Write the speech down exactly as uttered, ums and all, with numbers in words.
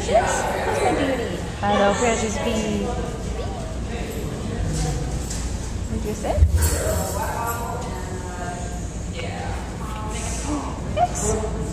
Precious? Where's my beauty? Hello, Precious Bee. What did you say? Yes.